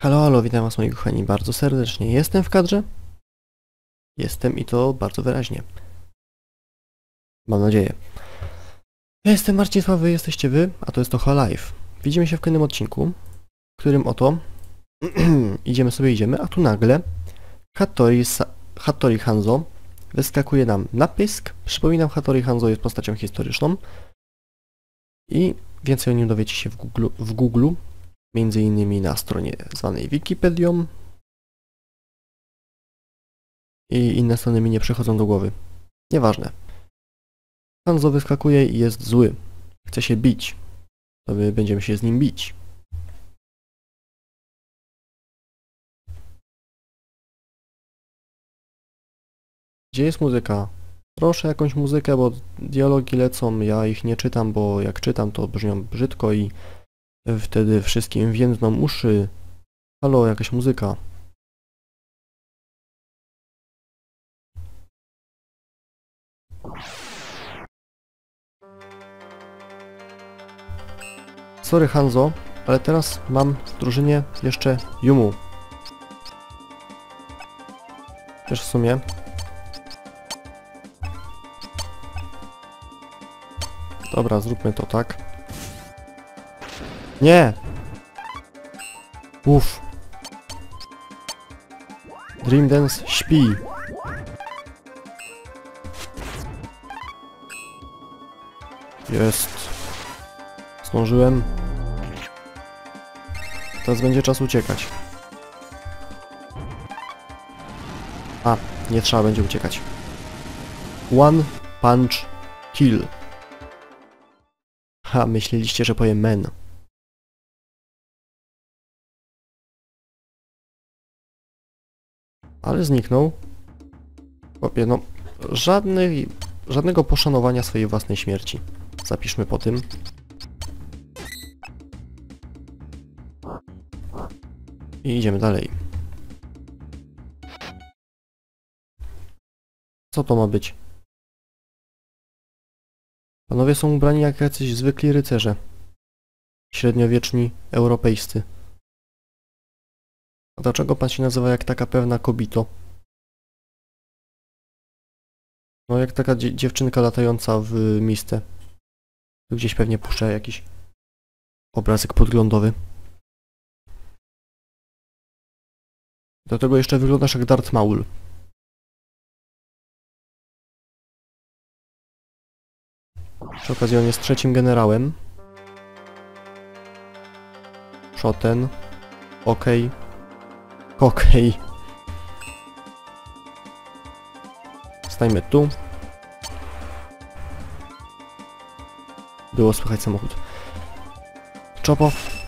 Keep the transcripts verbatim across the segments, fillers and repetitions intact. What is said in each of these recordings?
Halo, halo, witam was moi kochani bardzo serdecznie. Jestem w kadrze? Jestem i to bardzo wyraźnie. Mam nadzieję. Ja jestem Marcinsław, wy jesteście wy, a to jest to Live. Widzimy się w kolejnym odcinku, w którym oto idziemy sobie, idziemy, a tu nagle Hattori, Hattori Hanzo wyskakuje nam na pysk. Przypominam, Hattori Hanzo jest postacią historyczną i więcej o nim dowiecie się w Google, w Google między innymi na stronie zwanej Wikipedią. I inne strony mi nie przychodzą do głowy. Nieważne. Hanzo wyskakuje i jest zły. Chce się bić. To my będziemy się z nim bić. Gdzie jest muzyka? Proszę jakąś muzykę, bo dialogi lecą, ja ich nie czytam, bo jak czytam to brzmią brzydko i wtedy wszystkim więdną uszy. Halo, jakaś muzyka. Sorry Hanzo, ale teraz mam w drużynie jeszcze Yumu. Też w sumie. Dobra, zróbmy to tak. Nie! Uff. Dream Dance śpi. Jest. Zdążyłem. Teraz będzie czas uciekać. A, nie trzeba będzie uciekać. One punch kill. Ha, myśleliście, że powiem men. Ale zniknął. Chłopie, no, żadnej, żadnego poszanowania swojej własnej śmierci. Zapiszmy po tym. I idziemy dalej. Co to ma być? Panowie są ubrani jak jacyś zwykli rycerze. Średniowieczni europejscy. A dlaczego pan się nazywa jak taka pewna kobito? No jak taka dzie dziewczynka latająca w mistę. Tu gdzieś pewnie puszcza jakiś obrazek podglądowy. Do tego jeszcze wyglądasz jak Darth Maul. Przy okazji on jest trzecim generałem. Shoten. Okej. Okej. Stajmy tu. Było słychać samochód. Chopo.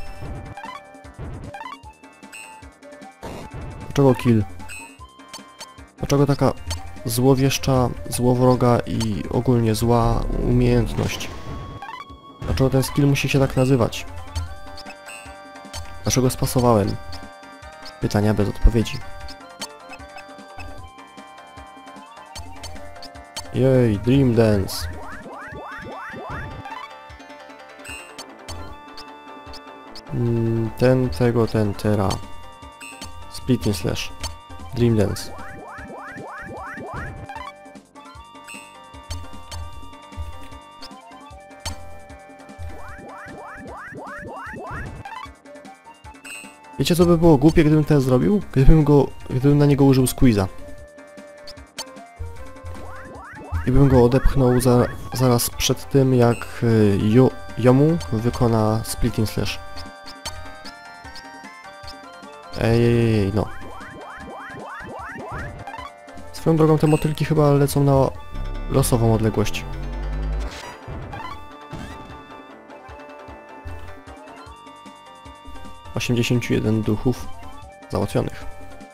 Dlaczego kill? Dlaczego taka złowieszcza, złowroga i ogólnie zła umiejętność? Dlaczego ten skill musi się tak nazywać? Dlaczego spasowałem? Pytania bez odpowiedzi. Jej, Dream Dance. Ten, tego, ten, tera. Split and slash. Dream Dance. Wiecie co by było głupie, gdybym to zrobił? Gdybym go, gdybym na niego użył squeeza. I bym go odepchnął za, zaraz przed tym, jak jo, Yomu wykona split and slash. Ej, ej, ej, no. Swoją drogą te motylki chyba lecą na losową odległość. osiemdziesiąt jeden duchów załatwionych.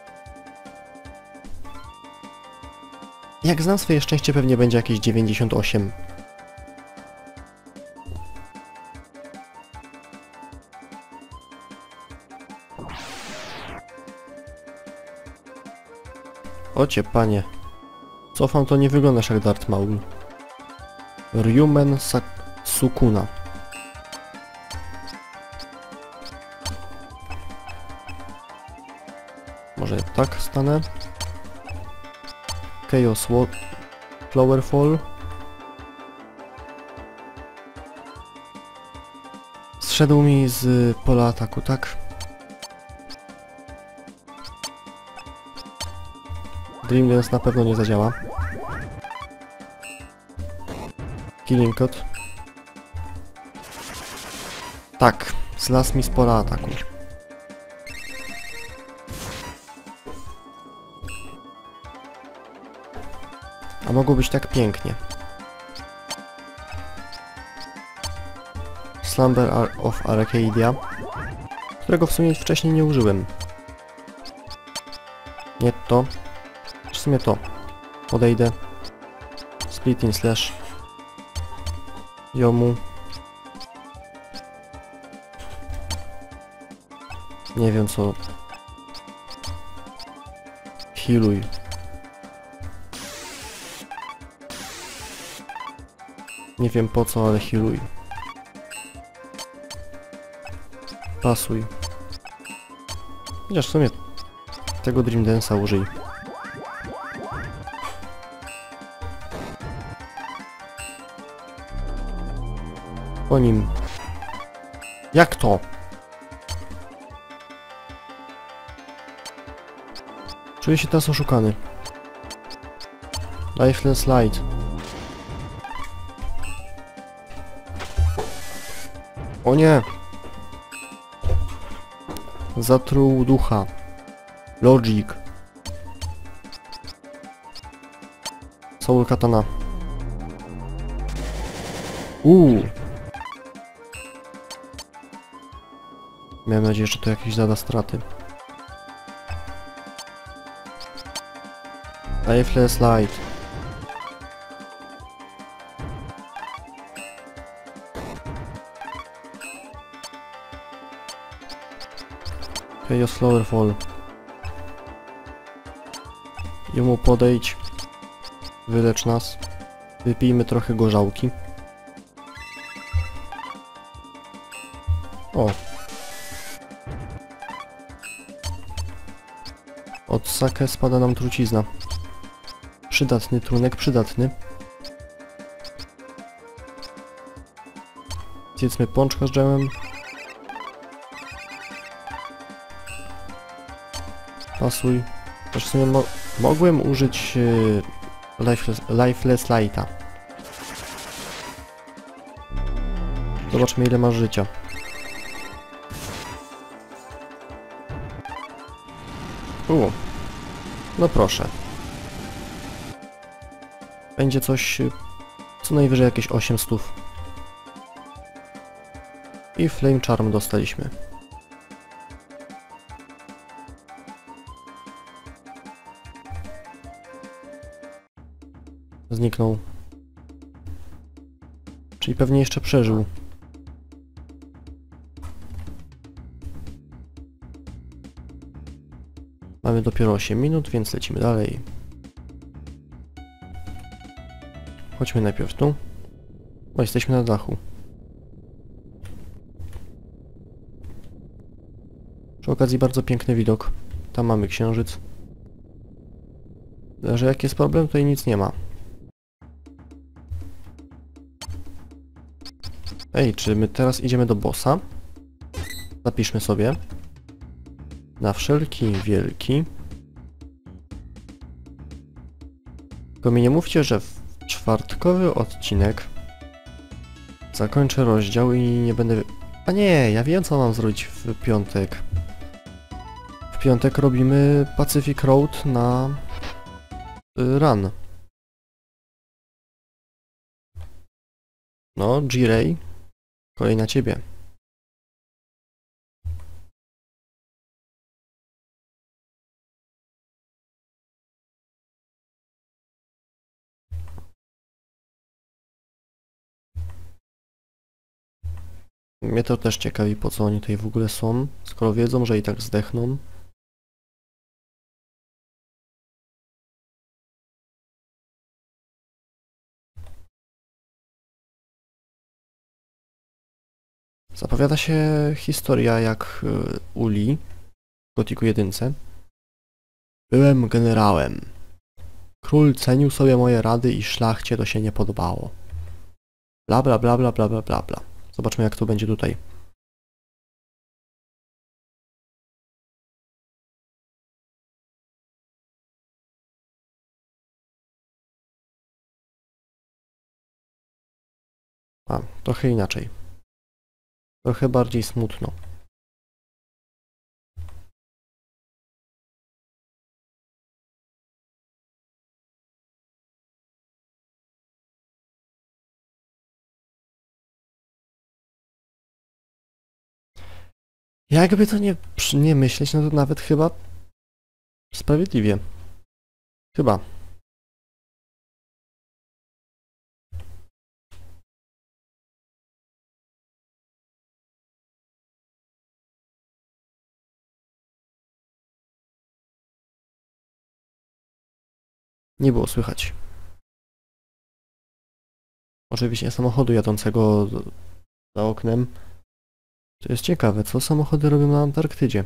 Jak znam swoje szczęście, pewnie będzie jakieś dziewięćdziesiąt osiem. Ocie panie. Cofam, to nie wyglądasz jak Darth Maul. Ryumen Może tak stanę. Chaos Flowerfall. Zszedł mi z pola ataku, tak? Dream Dance na pewno nie zadziała. Killing Code. Tak, zlasł mi z pola ataku. A mogło być tak pięknie. Slumber of Arcadia, którego w sumie wcześniej nie użyłem. Nie to. W sumie to. Podejdę. Splitting Slash. Jomu. Nie wiem co. Healuj. Nie wiem po co, ale healuj. Pasuj. Chociaż w sumie tego Dream Dance'a użyj. Po nim. Jak to? Czuję się teraz oszukany. Lifeless Light. O nie! Zatruł ducha. Logic. Soul Katana. Uuu. Miałem nadzieję, że to jakieś zada straty. Lifeless Light. Chaos Flowerfall. Jemu podejdź. Wylecz nas. Wypijmy trochę gorzałki. O. Od Sake spada nam trucizna. Przydatny trunek, przydatny. Zjedzmy pączka z dżemem. Pasuj. Też w sumie mo mogłem użyć yy, lifeless, lifeless Lighta. Zobaczmy ile masz życia. U. No proszę. Będzie coś... Yy, co najwyżej jakieś osiem stów. I Flame Charm dostaliśmy. Zniknął. Czyli pewnie jeszcze przeżył. Mamy dopiero osiem minut, więc lecimy dalej. Chodźmy najpierw tu. O, jesteśmy na dachu. Przy okazji bardzo piękny widok. Tam mamy księżyc. Tyle, że jak jest problem, to i nic nie ma. Ej, czy my teraz idziemy do bossa? Zapiszmy sobie. Na wszelki wielki. Tylko mi nie mówcie, że w czwartkowy odcinek zakończę rozdział i nie będę... A nie, ja wiem co mam zrobić w piątek. W piątek robimy Pacific Road na run. No, G-Ray. Kolej na ciebie. Mnie to też ciekawi, po co oni tutaj w ogóle są, skoro wiedzą, że i tak zdechną. Zapowiada się historia jak Uli w Gothicu jeden. Byłem generałem. Król cenił sobie moje rady i szlachcie to się nie podobało. Bla bla bla bla bla bla bla bla. Zobaczmy jak to będzie tutaj. A, trochę inaczej. Trochę bardziej smutno. Jakby to nie, nie myśleć, no to nawet chyba sprawiedliwie. Chyba. Nie było słychać. Oczywiście samochodu jadącego za oknem. To jest ciekawe, co samochody robią na Antarktydzie.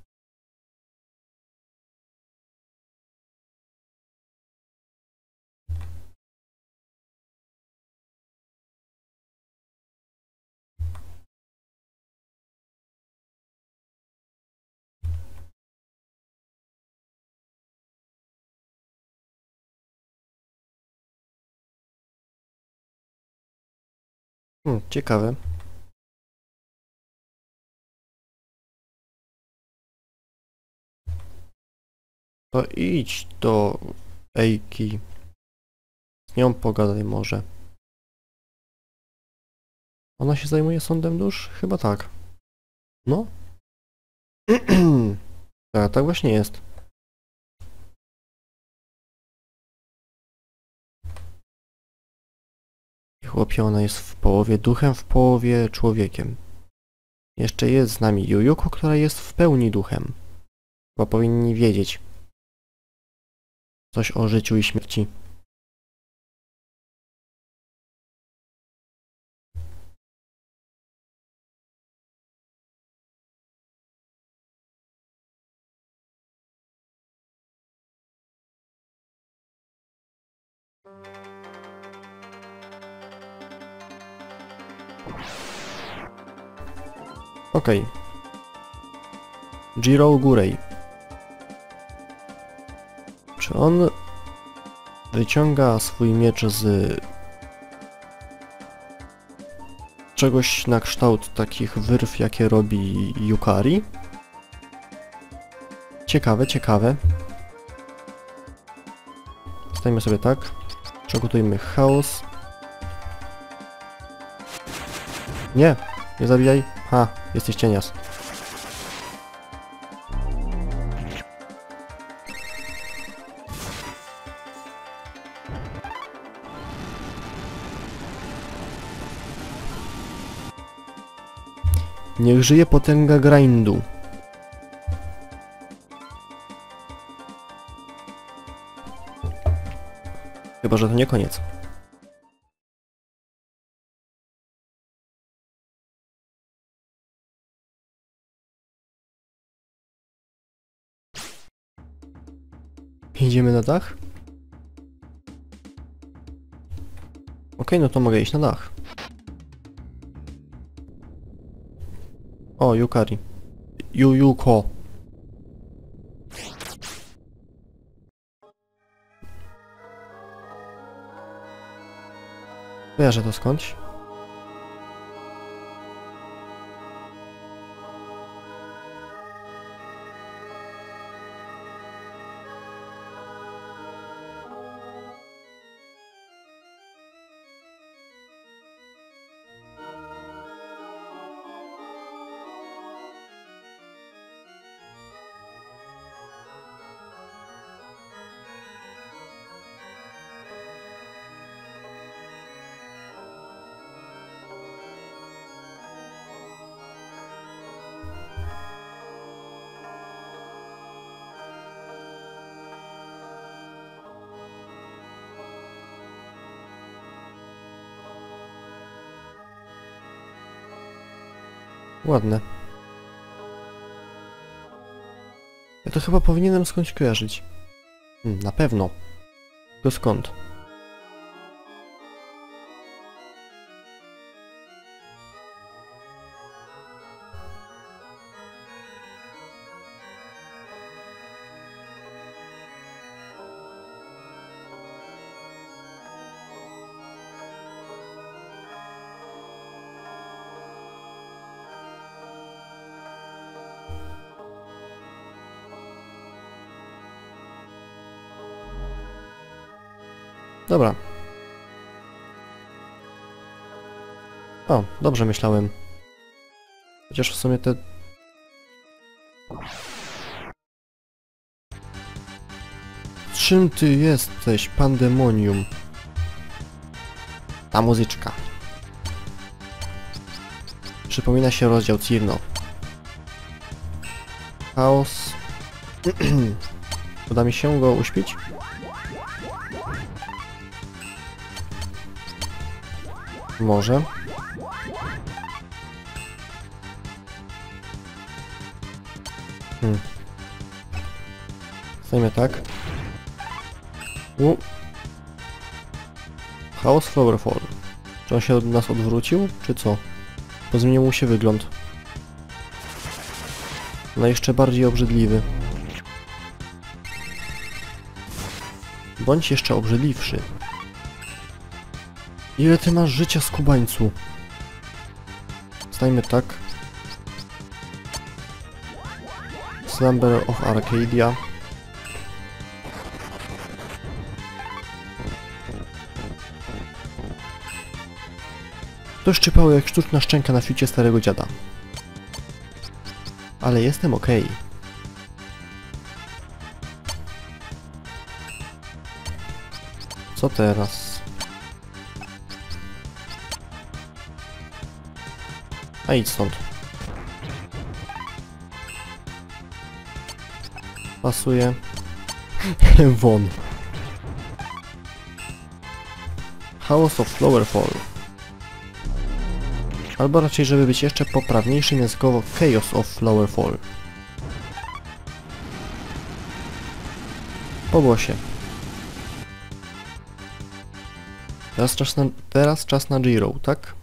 Hmm, ciekawe. To idź do Ejki. Z nią pogadaj może. Ona się zajmuje sądem dusz? Chyba tak. No? Tak, tak właśnie jest. I chłopie, ona jest w połowie duchem, w połowie człowiekiem. Jeszcze jest z nami Jujuko, która jest w pełni duchem. Bo powinni wiedzieć coś o życiu i śmierci. Okej. Okay. Jiro Gurej. Czy on wyciąga swój miecz z czegoś na kształt takich wyrw, jakie robi Yukari? Ciekawe, ciekawe. Stajmy sobie tak. Przygotujmy chaos. Nie! Nie zabijaj! Ha! Jesteś cienias. Niech żyje potęga grindu. Chyba, że to nie koniec. Idziemy na dach? Okej, no to mogę iść na dach. O, Yukari. Yuyuko. Kojarzę to skądś. Ładne. Ja to chyba powinienem skądś kojarzyć. Hmm, na pewno. Tylko skąd? Dobra. O, dobrze myślałem. Chociaż w sumie te... Czym ty jesteś, pandemonium? Ta muzyczka. Przypomina się rozdział Cirno. Chaos. Uda mi się go uśpić? Może. Hmm. Stajmy tak. U. Chaos Flowerfall. Czy on się od nas odwrócił, czy co? Bo zmienił mu się wygląd. No jeszcze bardziej obrzydliwy. Bądź jeszcze obrzydliwszy. Ile ty masz życia, skubańcu? Stajmy tak. Slumber of Arcadia. To szczypało jak sztuczna szczęka na fiucie starego dziada. Ale jestem okej. Okay. Co teraz? A idź stąd. Pasuje. Won. Chaos of Flowerfall. Albo raczej, żeby być jeszcze poprawniejszym językowo, Chaos of Flowerfall. Po głosie. Teraz czas na, teraz czas na Giro, tak?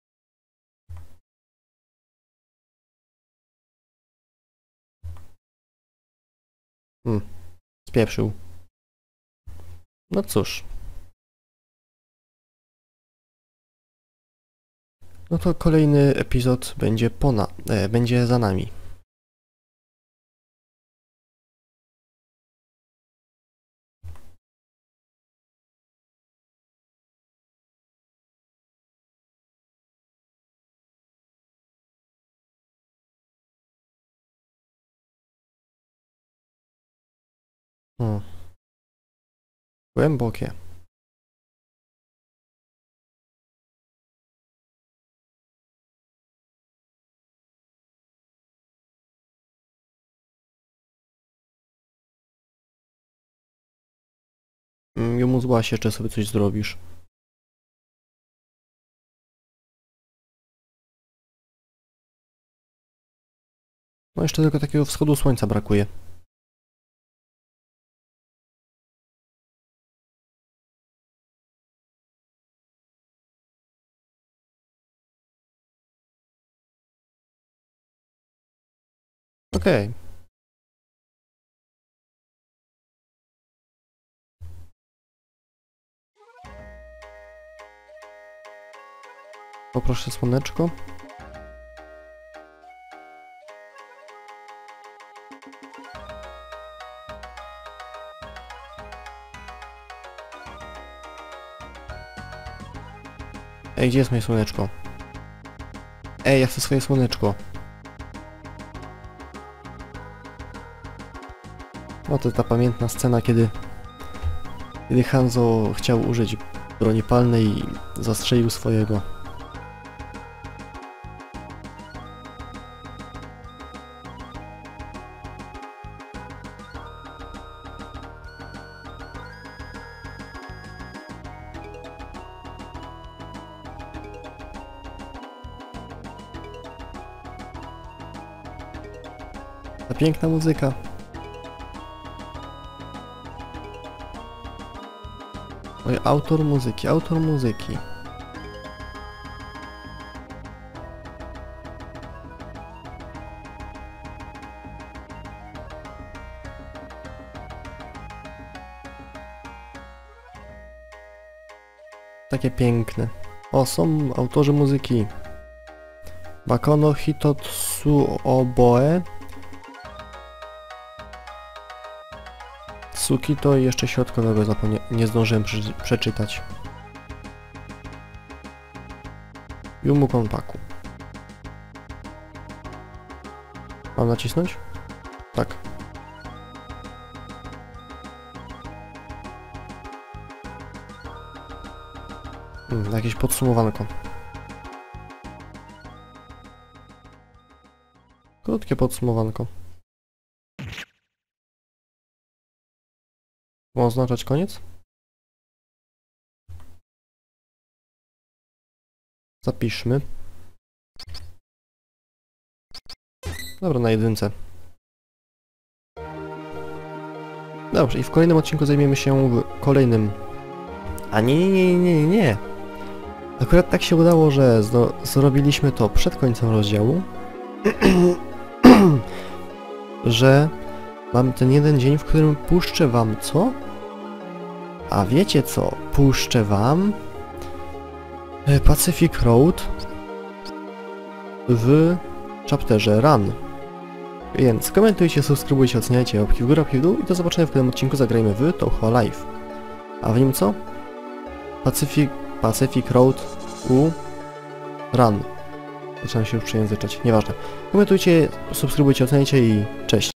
Hmm. Spieprzył. No cóż. No to kolejny epizod będzie pona, e, będzie za nami. Hmm. Głębokie. Jemu złaś, jeszcze sobie coś zrobisz. No jeszcze tylko takiego wschodu słońca brakuje. Okej. Okay. Poproszę słoneczko. Ej, gdzie jest moje słoneczko? Ej, ja chcę swoje słoneczko. No to ta pamiętna scena, kiedy... Kiedy Hanzo chciał użyć broni palnej i zastrzelił swojego. Ta piękna muzyka. Oj, autor muzyki, autor muzyki. Takie piękne. O, są autorzy muzyki. Bakono Hitotsu Oboe. Tsukito i jeszcze środkowego zapomnie... nie zdążyłem prze przeczytać. Yumu Konpaku. Mam nacisnąć? Tak. Hmm, jakieś podsumowanko. Krótkie podsumowanko. Ma oznaczać koniec? Zapiszmy. Dobra, na jedynce. Dobrze, i w kolejnym odcinku zajmiemy się w kolejnym... A nie, nie, nie, nie, nie, nie. Akurat tak się udało, że zrobiliśmy to przed końcem rozdziału. Że mam ten jeden dzień, w którym puszczę wam co? A wiecie co? Puszczę wam Pacific Road w chapterze Run. Więc komentujcie, subskrybujcie, oceniajcie, łapki w górę, łapki w dół i do zobaczenia w kolejnym odcinku. Zagrajmy w Touhou Live. A w nim co? Pacific, Pacific Road u Run. Zaczynam się już przejęzyczać, nieważne. Komentujcie, subskrybujcie, oceniajcie i cześć.